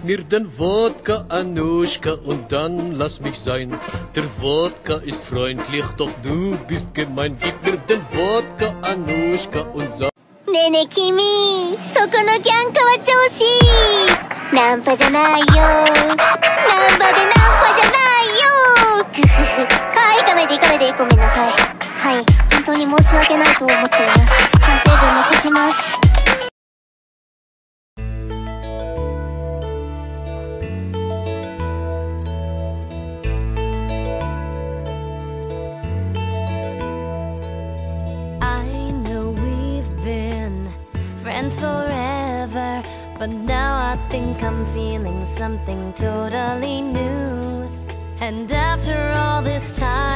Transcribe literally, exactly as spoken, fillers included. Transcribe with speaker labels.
Speaker 1: mir den Wodka, Anuschka, und dann lass mich sein. Der Wodka ist freundlich, doch du bist gemein. Gib mir den Wodka, Anuschka, und sag.
Speaker 2: ねえねえ君、そこのキャンカは調子いい。ナンパじゃないよ。ナンパでナンパじゃないよ。くふふ。はい、行かないで行かないで、ごめんなさい。はい、本当に申し訳ないと思っています。反省文も書きます。
Speaker 3: Friends forever, but now I think I'm feeling something totally new. And after all this time